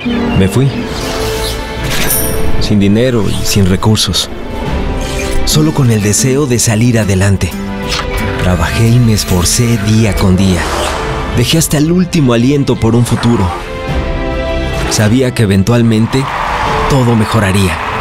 Me fui. Sin dinero y sin recursos. Solo con el deseo de salir adelante. Trabajé y me esforcé día con día. Dejé hasta el último aliento por un futuro. Sabía que eventualmente todo mejoraría.